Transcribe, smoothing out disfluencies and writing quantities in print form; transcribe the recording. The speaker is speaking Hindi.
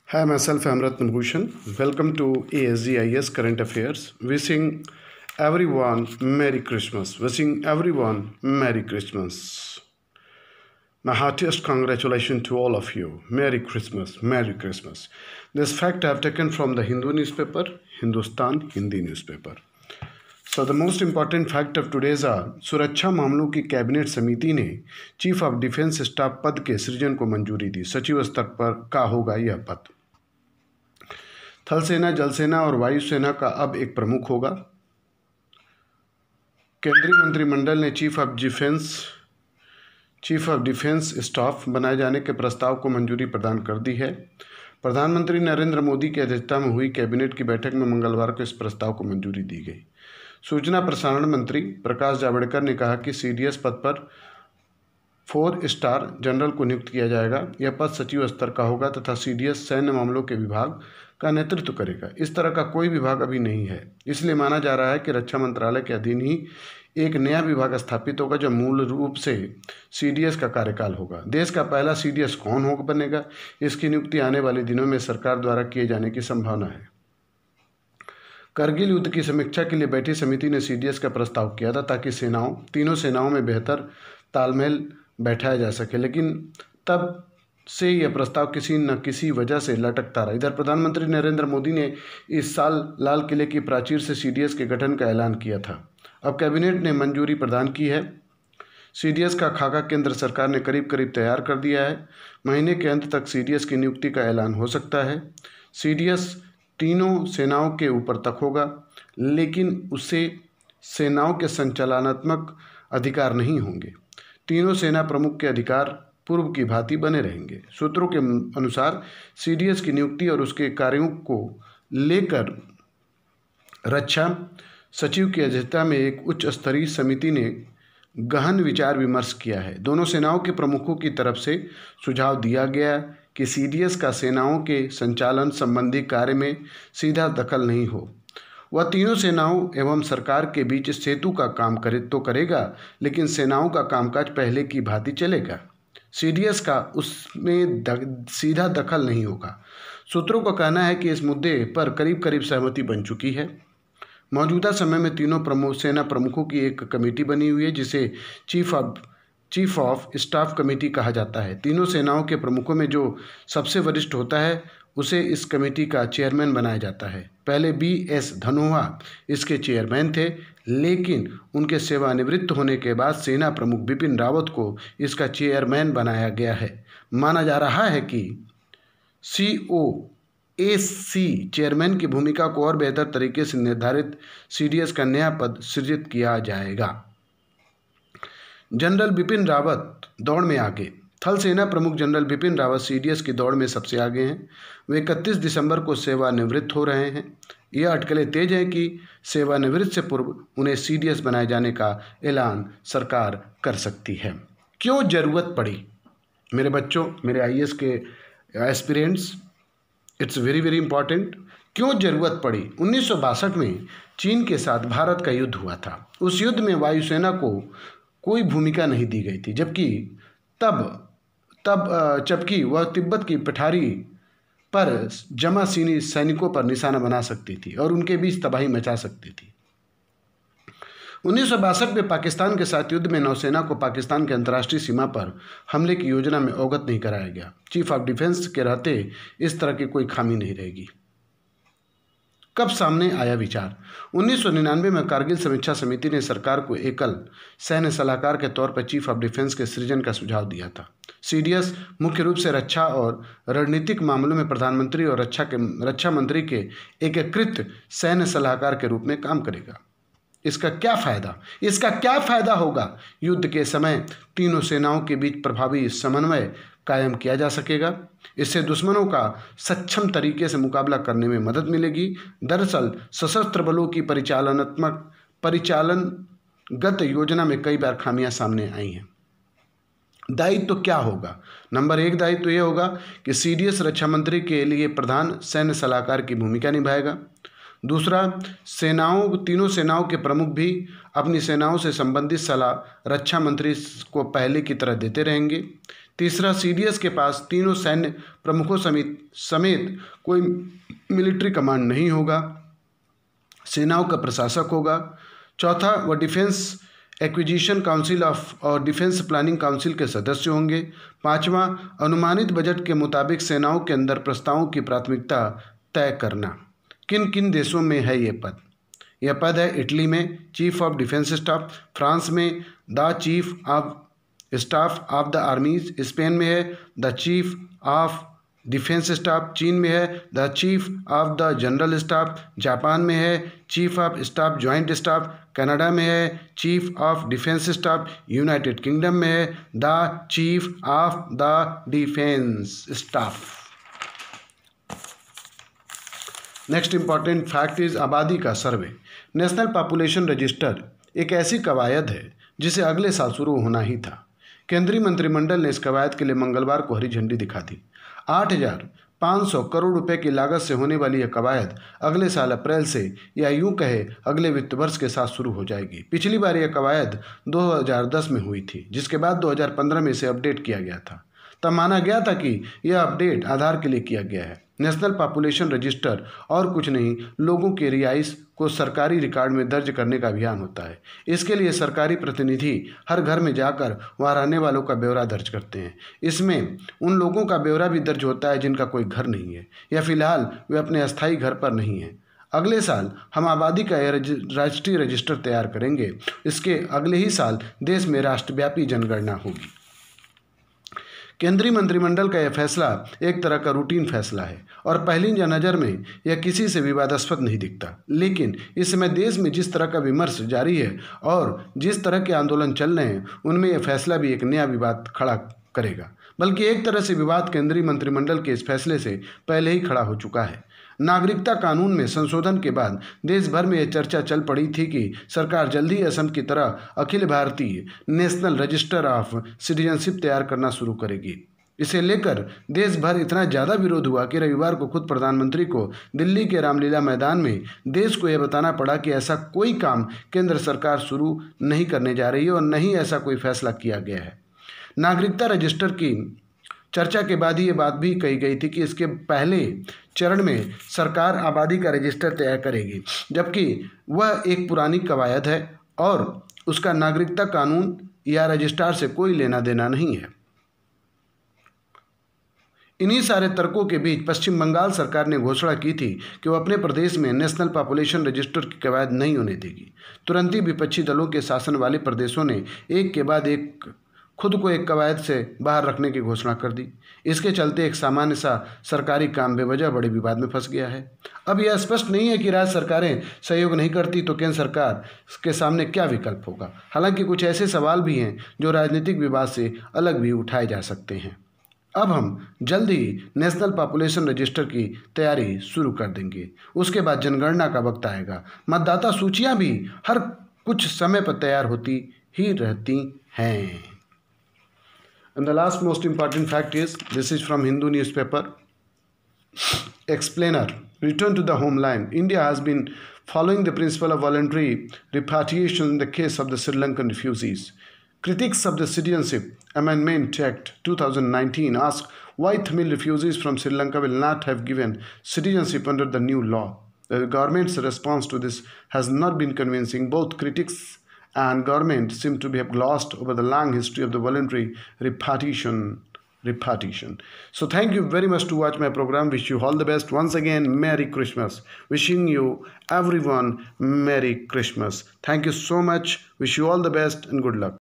Hi, myself I'm Ratna Bhushan. Welcome to ASGIS Current Affairs. Wishing everyone Merry Christmas. Wishing everyone Merry Christmas. My heartiest congratulations to all of you. Merry Christmas. Merry Christmas. This fact I have taken from the Hindu newspaper, Hindustan Hindi newspaper. So the most important fact of today's are सुरक्षा मामलों की कैबिनेट समिति ने चीफ ऑफ डिफेंस स्टाफ पद के सृजन को मंजूरी दी। सचिव स्तर पर का होगा यह पद। थल सेना, जल सेना और वायुसेना का अब एक प्रमुख होगा। केंद्रीय मंत्रिमंडल ने चीफ ऑफ डिफेंस स्टाफ बनाए जाने के प्रस्ताव को मंजूरी प्रदान कर दी है। प्रधानमंत्री नरेंद्र मोदी की अध्यक्षता में हुई कैबिनेट की बैठक में मंगलवार को इस प्रस्ताव को मंजूरी दी गई। सूचना प्रसारण मंत्री प्रकाश जावड़ेकर ने कहा कि सीडीएस पद पर 4 स्टार जनरल को नियुक्त किया जाएगा। यह पद सचिव स्तर का होगा तथा सीडीएस सैन्य मामलों के विभाग का नेतृत्व करेगा। इस तरह का कोई विभाग अभी नहीं है, इसलिए माना जा रहा है कि रक्षा मंत्रालय के अधीन ही एक नया विभाग स्थापित होगा जो मूल रूप से सीडीएस का कार्यकाल होगा। देश का पहला सीडीएस कौन होगा बनेगा, इसकी नियुक्ति आने वाले दिनों में सरकार द्वारा किए जाने की संभावना है। करगिल युद्ध की समीक्षा के लिए बैठी समिति ने सीडीएस का प्रस्ताव किया था ताकि तीनों सेनाओं में बेहतर तालमेल बैठाया जा सके, लेकिन तब से यह प्रस्ताव किसी न किसी वजह से लटकता रहा। इधर प्रधानमंत्री नरेंद्र मोदी ने इस साल लाल किले की प्राचीर से सीडीएस के गठन का ऐलान किया था। अब कैबिनेट ने मंजूरी प्रदान की है। सीडीएस का खाका केंद्र सरकार ने करीब करीब तैयार कर दिया है। महीने के अंत तक सीडीएस की नियुक्ति का ऐलान हो सकता है। सीडीएस तीनों सेनाओं के ऊपर तक होगा, लेकिन उससे सेनाओं के संचालनात्मक अधिकार नहीं होंगे। तीनों सेना प्रमुख के अधिकार पूर्व की भांति बने रहेंगे। सूत्रों के अनुसार सीडीएस की नियुक्ति और उसके कार्यों को लेकर रक्षा सचिव की अध्यक्षता में एक उच्च स्तरीय समिति ने गहन विचार विमर्श किया है। दोनों सेनाओं के प्रमुखों की तरफ से सुझाव दिया गया कि सीडीएस का सेनाओं के संचालन संबंधी कार्य में सीधा दखल नहीं हो। वह तीनों सेनाओं एवं सरकार के बीच सेतु का काम करेगा, लेकिन सेनाओं का कामकाज पहले की भांति चलेगा। सीडीएस का उसमें सीधा दखल नहीं होगा। सूत्रों का कहना है कि इस मुद्दे पर करीब करीब सहमति बन चुकी है। मौजूदा समय में तीनों सेना प्रमुखों की एक कमेटी बनी हुई है जिसे चीफ ऑफ स्टाफ कमेटी कहा जाता है। तीनों सेनाओं के प्रमुखों में जो सबसे वरिष्ठ होता है उसे इस कमेटी का चेयरमैन बनाया जाता है। पहले BS धनोआ इसके चेयरमैन थे, लेकिन उनके सेवानिवृत्त होने के बाद सेना प्रमुख बिपिन रावत को इसका चेयरमैन बनाया गया है। माना जा रहा है कि COAC चेयरमैन की भूमिका को और बेहतर तरीके से निर्धारित सीडीएस का नया पद सृजित किया जाएगा। जनरल बिपिन रावत दौड़ में आगे। थल सेना प्रमुख जनरल बिपिन रावत सीडीएस की दौड़ में सबसे आगे हैं। वे 31 दिसंबर को सेवानिवृत्त हो रहे हैं। यह अटकलें तेज है कि सेवानिवृत्त से पूर्व उन्हें सीडीएस बनाए जाने का ऐलान सरकार कर सकती है। क्यों जरूरत पड़ी? मेरे बच्चों, मेरे आईएएस के aspirants, it's very very important. क्यों जरूरत पड़ी? 1962 में चीन के साथ भारत का युद्ध हुआ था। उस युद्ध में वायुसेना को कोई भूमिका नहीं दी गई थी, जबकि वह तिब्बत की पठारी पर जमा चीनी सैनिकों पर निशाना बना सकती थी और उनके बीच तबाही मचा सकती थी। 1962 में पाकिस्तान के साथ युद्ध में नौसेना को पाकिस्तान के अंतर्राष्ट्रीय सीमा पर हमले की योजना में अवगत नहीं कराया गया। चीफ ऑफ डिफेंस के रहते इस तरह की कोई खामी नहीं रहेगी। कब सामने आया विचार? 1999 में कारगिल समीक्षा समिति ने सरकार को एकल सैन्य सलाहकार के तौर पर चीफ ऑफ डिफेंस के सृजन का सुझाव दिया था। सीडीएस मुख्य रूप से रक्षा और रणनीतिक मामलों में प्रधानमंत्री और रक्षा मंत्री के एकीकृत सैन्य सलाहकार के रूप में काम करेगा। इसका क्या फायदा होगा? युद्ध के समय तीनों सेनाओं के बीच प्रभावी समन्वय कायम किया जा सकेगा। इससे दुश्मनों का सक्षम तरीके से मुकाबला करने में मदद मिलेगी। दरअसल सशस्त्र बलों की परिचालनगत योजना में कई बार खामियां सामने आई हैं। दायित्व तो क्या होगा? नंबर 1 दायित्व तो यह होगा कि सीडीएस रक्षा मंत्री के लिए प्रधान सैन्य सलाहकार की भूमिका निभाएगा। दूसरा, तीनों सेनाओं के प्रमुख भी अपनी सेनाओं से संबंधित सलाह रक्षा मंत्री को पहले की तरह देते रहेंगे। तीसरा, सीडीएस के पास तीनों सैन्य प्रमुखों समेत कोई मिलिट्री कमांड नहीं होगा, सेनाओं का प्रशासक होगा। चौथा, वह डिफेंस एक्विजिशन काउंसिल और डिफेंस प्लानिंग काउंसिल के सदस्य होंगे। पांचवा, अनुमानित बजट के मुताबिक सेनाओं के अंदर प्रस्तावों की प्राथमिकता तय करना। किन किन देशों में है ये पद? यह पद है इटली में chief of defence staff, France में the chief of staff of the armies, Spain में है the chief of defence staff, चीन में है the chief of the general staff, Japan में है chief of staff joint staff, Canada में है chief of defence staff, United Kingdom में है the chief of the defence staff. Next important fact is आबादी का सर्वे। नेशनल पॉपुलेशन रजिस्टर एक ऐसी कवायद है जिसे अगले साल शुरू होना ही था। केंद्रीय मंत्रिमंडल ने इस कवायद के लिए मंगलवार को हरी झंडी दिखा दी। 8,500 करोड़ रुपए की लागत से होने वाली यह कवायद अगले साल अप्रैल से या यूं कहे अगले वित्त वर्ष के साथ शुरू हो जाएगी। पिछली बार यह कवायद 2010 में हुई थी, जिसके बाद 2015 में इसे अपडेट किया गया था। तब माना गया था कि यह अपडेट आधार के लिए किया गया है। नेशनल पॉपुलेशन रजिस्टर और कुछ नहीं, लोगों के रिहाइश को सरकारी रिकॉर्ड में दर्ज करने का अभियान होता है। इसके लिए सरकारी प्रतिनिधि हर घर में जाकर वहां रहने वालों का ब्यौरा दर्ज करते हैं। इसमें उन लोगों का ब्यौरा भी दर्ज होता है जिनका कोई घर नहीं है या फिलहाल वे अपने अस्थायी घर पर नहीं हैं। अगले साल हम आबादी का राष्ट्रीय रजिस्टर तैयार करेंगे। इसके अगले ही साल देश में राष्ट्रव्यापी जनगणना होगी। केंद्रीय मंत्रिमंडल का यह फैसला एक तरह का रूटीन फैसला है और पहली नज़र में यह किसी से विवादास्पद नहीं दिखता, लेकिन इस समय देश में जिस तरह का विमर्श जारी है और जिस तरह के आंदोलन चल रहे हैं, उनमें यह फैसला भी एक नया विवाद खड़ा करेगा। बल्कि एक तरह से विवाद केंद्रीय मंत्रिमंडल के इस फैसले से पहले ही खड़ा हो चुका है। नागरिकता कानून में संशोधन के बाद देश भर में यह चर्चा चल पड़ी थी कि सरकार जल्द ही असम की तरह Akhil Bharatiya national register of citizenship तैयार करना शुरू करेगी। इसे लेकर देश भर इतना ज़्यादा विरोध हुआ कि रविवार को खुद प्रधानमंत्री को दिल्ली के रामलीला मैदान में देश को यह बताना पड़ा कि ऐसा कोई काम केंद्र सरकार शुरू नहीं करने जा रही है और न ही ऐसा कोई फैसला किया गया है। नागरिकता रजिस्टर की चर्चा के बाद ही ये बात भी कही गई थी कि इसके पहले चरण में सरकार आबादी का रजिस्टर तैयार करेगी, जबकि वह एक पुरानी कवायद है और उसका नागरिकता कानून या रजिस्ट्रार से कोई लेना देना नहीं है। इन्हीं सारे तर्कों के बीच पश्चिम बंगाल सरकार ने घोषणा की थी कि वह अपने प्रदेश में नेशनल पॉपुलेशन रजिस्टर की कवायद नहीं होने देगी। तुरंत ही विपक्षी दलों के शासन वाले प्रदेशों ने एक के बाद एक खुद को एक कवायद से बाहर रखने की घोषणा कर दी। इसके चलते एक सामान्य सा सरकारी काम बेवजह बड़े विवाद में फंस गया है। अब यह स्पष्ट नहीं है कि राज्य सरकारें सहयोग नहीं करती तो केंद्र सरकार के सामने क्या विकल्प होगा। हालांकि कुछ ऐसे सवाल भी हैं जो राजनीतिक विवाद से अलग भी उठाए जा सकते हैं। अब हम जल्द ही नेशनल पॉपुलेशन रजिस्टर की तैयारी शुरू कर देंगे। उसके बाद जनगणना का वक्त आएगा। मतदाता सूचियां भी हर कुछ समय पर तैयार होती ही रहती हैं। And the last most important fact is, this is from Hindu newspaper. Explainer. Return to the homeland. India has been following the principle of voluntary repatriation in the case of the Sri Lankan refugees. Critics of the Citizenship Amendment Act 2019 ask why Tamil refugees from Sri Lanka will not have given citizenship under the new law. The government's response to this has not been convincing. Both critics and government seem to have glossed over the long history of the voluntary repatriation. So thank you very much to watch my program. Wish you all the best. Once again, Merry Christmas. Wishing you everyone Merry Christmas. Thank you so much. Wish you all the best and good luck.